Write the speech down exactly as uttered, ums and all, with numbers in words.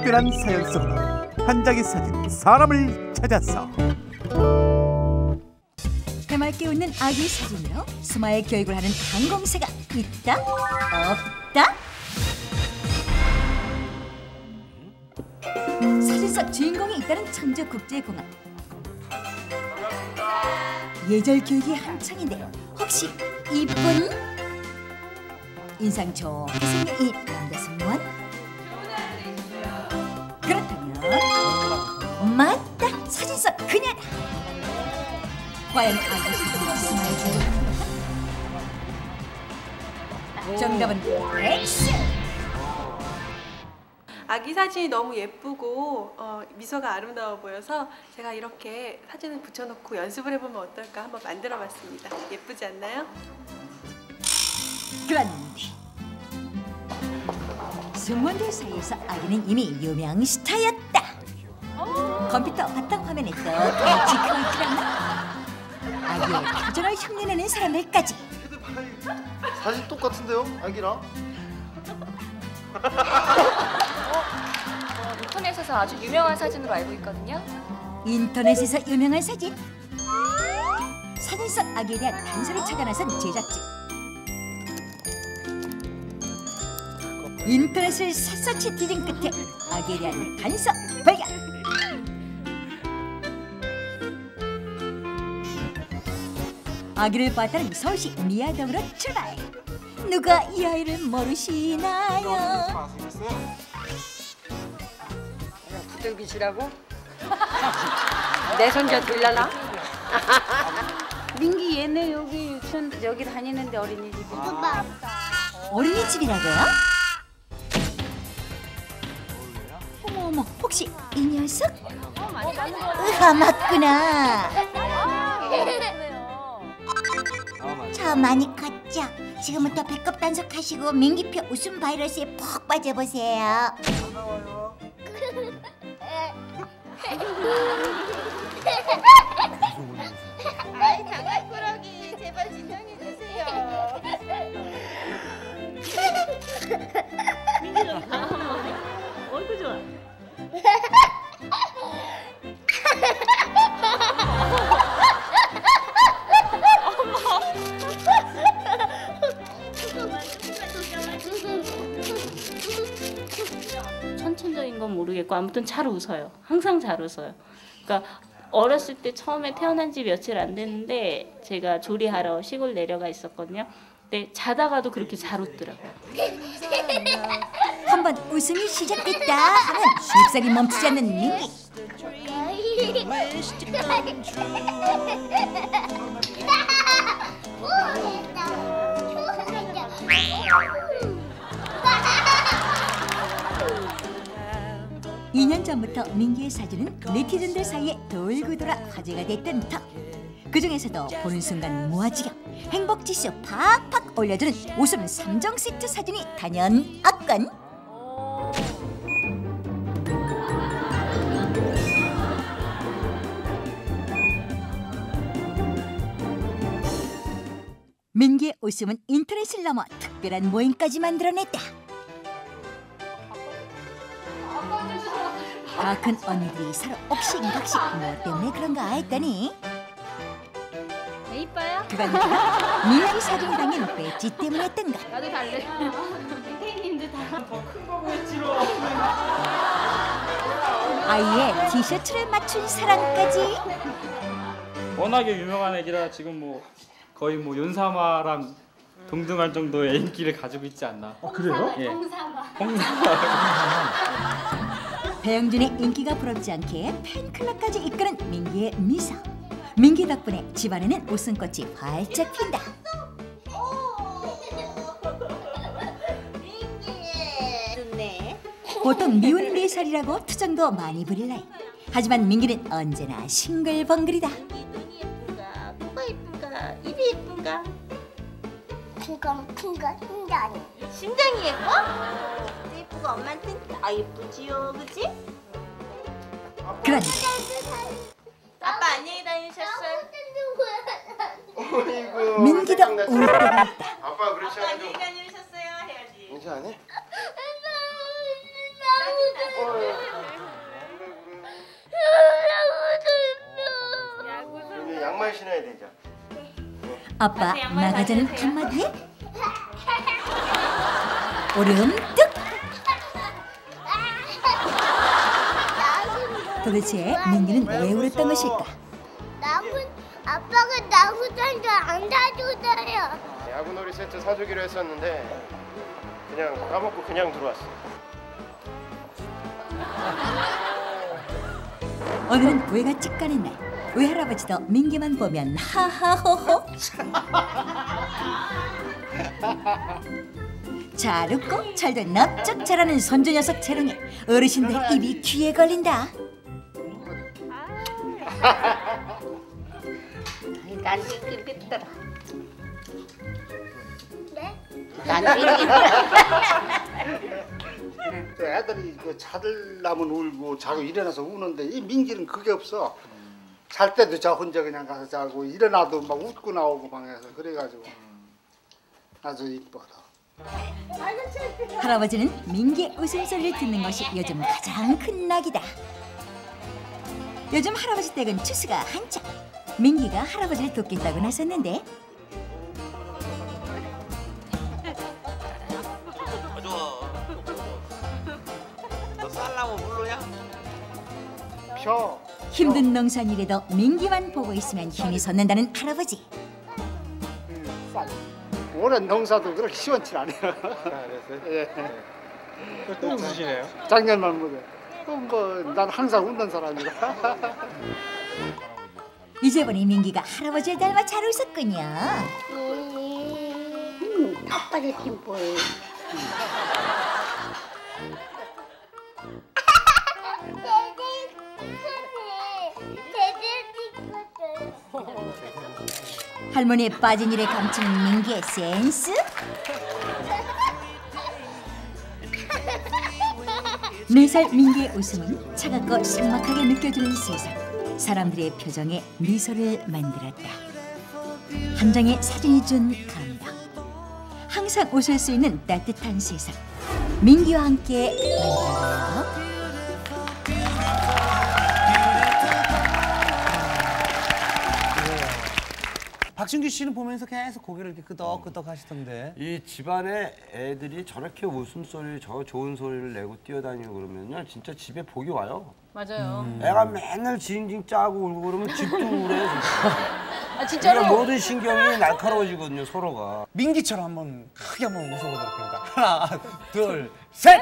특별한 사연 속으로 한 장의 사진, 사람을 찾아서 해맑게 웃는 아기 사진으로 스마일 교육을 하는 항공사가 있다? 없다? 사진 속 주인공이 있다는 청주국제공항. 예절 교육이 한창인데 혹시 이쁜? 인상 좋게 생긴 이 남자 승무원? 그렇다면 맞다! 사진 속 그녀다! 과연 아기 사진으로 스마일 교육을 합니까? 정답은 X! 아기 사진이 너무 예쁘고 어, 미소가 아름다워 보여서 제가 이렇게 사진을 붙여놓고 연습을 해보면 어떨까 한번 만들어봤습니다. 예쁘지 않나요? 그런데 승무원들 사이에서 아기는 이미 유명 스타였다. 컴퓨터 바탕화면에 똑같이 크지 않나? 아기의 표정을 흉내내는 사람들까지. 사진 똑같은데요? 아기랑? 어, 인터넷에서 아주 유명한 사진으로 알고 있거든요. 인터넷에서 유명한 사진? 사진 속 아기에 대한 단서를 찾아 나선 제작진. 인터넷을 샅샅이 뒤진 끝에 아기에 대한 단서 발견! 아기를 봤다는 서울시 미아동으로 출발! 누가 이 아이를 모르시나요? 부들기 주라고? 내 손자 들라나? 민기 얘네 여기 유치원 여기 다니는데 어린이집이. 어린이집이라고요? 어머 어머 혹시 이 녀석? 으하 맞구나. 저 많이 컸죠? 지금부터 배꼽 단속하시고 민기표 웃음 바이러스에 푹 빠져보세요. 아이 장난꾸러기 제발 진정해주세요. 어이구 좋아. 천천적인 건 모르겠고 아무튼 잘 웃어요. 항상 잘 웃어요. 그러니까 어렸을 때 처음에 태어난 지 며칠 안 됐는데 제가 조리하러 시골 내려가 있었거든요. 근데 자다가도 그렇게 잘 웃더라고요. 한번 웃음이 시작됐다 하면 쉽사리 멈추지 않는 민기. 이 년 전부터 민기의 사진은 네티즌들 사이에 돌고 돌아 화제가 됐던 터. 그중에서도 보는 순간 무아지경, 행복지수 팍팍 올려주는 웃음 삼 종 세트 사진이 단연 압권. 민기의 웃음은 인터넷을 넘어 특별한 모임까지 만들어냈다. 다 큰 언니들이 서로 옥신각신 뭐 때문에 그런가 했더니 네, 이뻐요? 그건 민기 사진이 담긴 배지 때문이었던가. 나도 달래. 선생님도 다. 더 큰 거 보였지로. 아이의 티셔츠를 맞춘 사랑까지. 워낙에 유명한 애기라 지금 뭐 거의 뭐 윤사마랑 동등할 정도의 인기를 가지고 있지 않나. 어 그래요? 예. 홍사마. 홍사마. 배영준의 인기가 부럽지 않게 팬클럽까지 이끄는 민기의 미소. 민기 덕분에 집안에는 웃음꽃이 활짝 핀다. 보통 미운 네 살이라고 투정도 많이 부릴 나이. 하지만 민기는 언제나 싱글벙글이다. 눈이 예쁜가? 코가 예쁜가? 입이 예쁜가? 그건 큰거 심장이. 심장이 예뻐? 예쁘고 엄마한테 다 예쁘지요, 그치? 그런데 아빠 안녕히 다니셨어요? 어이구. 민기도 울 때가 있다. 아빠 그렇지 아빠 않아도. 안녕히 다니셨어요? 해야지. 괜찮아? 짜증나. 양말 신어야 되죠. 아빠 같이 양말 나가자는 사주세요. 한마디에 오름뜩. 도대체 민기는 왜 울었던 것일까? 나무 아빠가 나무단도 안 사주세요. 야구놀이 세트 사주기로 했었는데 그냥 까먹고 그냥 들어왔어. 오늘은 외가 직관의 날. 외할아버지도 민기만 보면 하하호호. 잘 웃고 잘도 납작 자라는 손주 녀석 재롱에 어르신들 입이 귀에 걸린다. 난 이렇게 밌더라. 네? 난 이렇게 애들이 그 자들라면 울고 자고 일어나서 우는데 이 민기는 그게 없어. 잘 때도 저 혼자 그냥 가서 자고 일어나도 막 웃고 나오고 방에서 그래가지고 아주 이뻐다. 할아버지는 민기의 웃음소리를 듣는 것이 요즘 가장 큰 낙이다. 요즘 할아버지 댁은 추수가 한창. 민기가 할아버지를 돕겠다고 나섰는데 너 쌀라고 불러야? 펴. 힘든 농산일에도 민기만 보고 있으면 힘이 솟는다는 할아버지. 올해 농사도 그렇게 시원치 않아요. 예. 또 웃으시네요. 작년만 못해. 또뭐난 항상 웃는 사람이라. 이제 보니 민기가 할아버지를 닮아 잘 웃었군요. 음, 아빠를 좀 보여. 할머니의 빠진 일에 감추는 민기의 센스? 네 살 민기의 웃음은 차갑고 삭막하게 느껴지는 세상. 사람들의 표정에 미소를 만들었다. 한 장의 사진이 준 감동. 항상 웃을 수 있는 따뜻한 세상. 민기와 함께 만들어요. 박진규 씨는 보면서 계속 고개를 이렇게 끄덕끄덕 하시던데. 이 집안에 애들이 저렇게 웃음소리, 저 좋은 소리를 내고 뛰어다니고 그러면요 진짜 집에 복이 와요. 맞아요. 음. 애가 맨날 징징 짜고 울고 그러면 집도 우울해. 아 진짜로? 그러니까 모든 신경이 날카로워지거든요 서로가. 민기처럼 한번 크게 한번 웃어보도록 합니다. 하나, 둘, 셋!